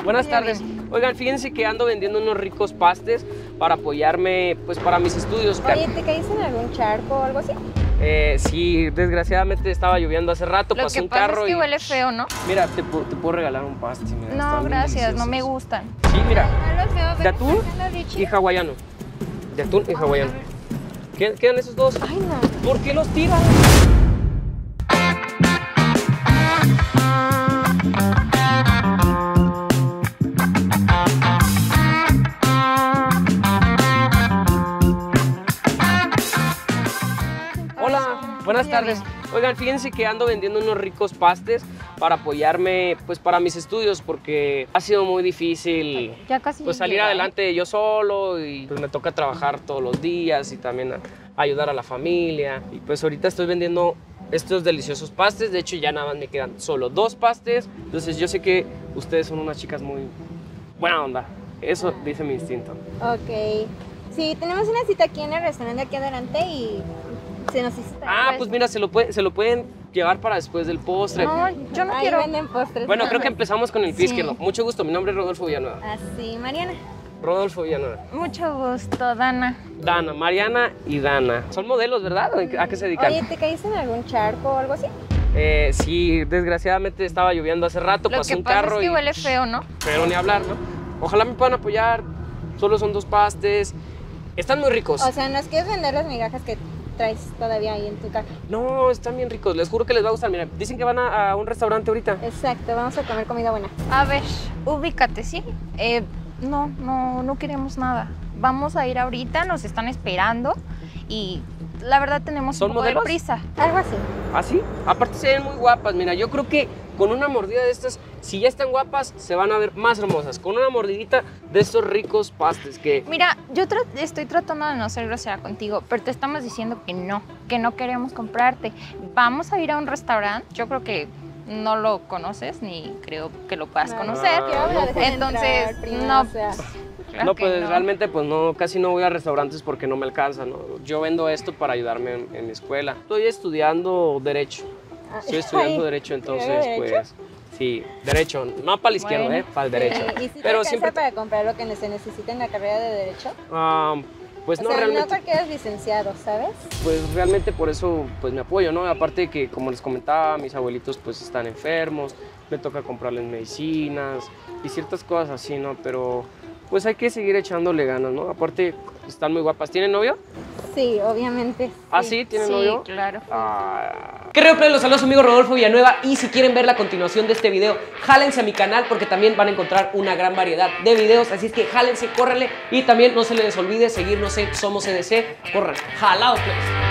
Buenas tardes. Oigan, fíjense que ando vendiendo unos ricos pastes para apoyarme, pues, para mis estudios. Oye, ¿te caíste en algún charco o algo así? Sí, desgraciadamente estaba lloviendo hace rato, pasó un carro. Lo que pasa es que huele feo, ¿no? Mira, te puedo regalar un paste. Mira, No, gracias, no me gustan. Sí, mira, Huele feo, de atún Richie. y hawaiano. De atún y hawaiano. ¿Quedan esos dos? Ay, no. ¿Por qué los tiras? Hola, buenas tardes. Oigan, fíjense que ando vendiendo unos ricos pastes para apoyarme, pues, para mis estudios, porque ha sido muy difícil Ya casi pues salir llega, adelante yo solo, y pues me toca trabajar todos los días y también ayudar a la familia. Y pues ahorita estoy vendiendo estos deliciosos pastes. De hecho, ya nada más me quedan solo 2 pastes. Entonces yo sé que ustedes son unas chicas muy buena onda. Eso dice mi instinto. Ok. Sí, tenemos una cita aquí en el restaurante aquí adelante y se nos hizo tarde. Pues mira, se lo pueden llevar para después del postre. No, yo no Ahí quiero. venden postres. Bueno, ¿no? creo que empezamos con el pie Sí. izquierdo. Mucho gusto, mi nombre es Rodolfo Villanueva. Así, Mariana. Rodolfo Villanueva. Mucho gusto, Dana. Dana, Mariana y Dana. Son modelos, ¿verdad? ¿A qué se dedican? Oye, ¿te caíste en algún charco o algo así? Sí, desgraciadamente estaba lloviendo hace rato, Lo pasó que un pasa carro es que huele feo, ¿no? pero ni hablar, ¿no? Ojalá me puedan apoyar. Solo son 2 pastes. Están muy ricos. O sea, ¿nos quieres vender las migajas que traes todavía ahí en tu caja? No, están bien ricos. Les juro que les va a gustar. Mira, dicen que van a un restaurante ahorita. Exacto, vamos a comer comida buena. A ver, ubícate, ¿sí? No queremos nada. Vamos a ir ahorita, nos están esperando y la verdad tenemos ¿Son un poco de modelos? prisa. Algo así. ¿Ah, sí? Aparte se ven muy guapas. Mira, yo creo que con una mordida de estas, si ya están guapas, se van a ver más hermosas. Con una mordidita de estos ricos pastes que... Mira, yo estoy tratando de no ser grosera contigo, pero te estamos diciendo que no queremos comprarte. Vamos a ir a un restaurante, yo creo que no lo conoces ni creo que lo puedas conocer. ¿Qué habla? no, Deja de entonces, entrar, prima, no. o sea. Claro No, que pues realmente pues no, casi no voy a restaurantes porque no me alcanza, ¿no? Yo vendo esto para ayudarme en mi escuela. Estoy estudiando Derecho. Estoy estudiando Ay, Derecho, entonces ¿Derecho? pues... Sí, Derecho. No para la izquierda, Bueno. para el derecho. ¿Y si te Pero alcanza siempre... para comprar lo que se necesita en la carrera de Derecho? Pues O no, sea, no realmente... cualquiera es licenciado, ¿sabes? Pues realmente por eso pues me apoyo, ¿no? Aparte de que, como les comentaba, mis abuelitos pues están enfermos, me toca comprarles medicinas y ciertas cosas así, ¿no? Pero pues hay que seguir echándole ganas, ¿no? Aparte, están muy guapas. ¿Tienen novio? Sí, obviamente. ¿Ah, sí? ¿Tienen Sí, novio? claro. ¿Qué rollo? Los saluda su amigo Rodolfo Villanueva, y si quieren ver la continuación de este video, jálense a mi canal porque también van a encontrar una gran variedad de videos, así es que jálense, córranle, y también no se les olvide seguirnos en Somos EDC. Corran, jalados pues.